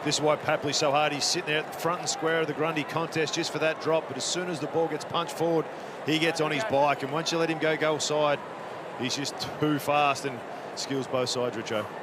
This is why Papley's so hard. He's sitting there at the front and square of the Grundy contest just for that drop. But as soon as the ball gets punched forward, he gets on his bike. And once you let him go side, he's just too fast and skills both sides, Richo.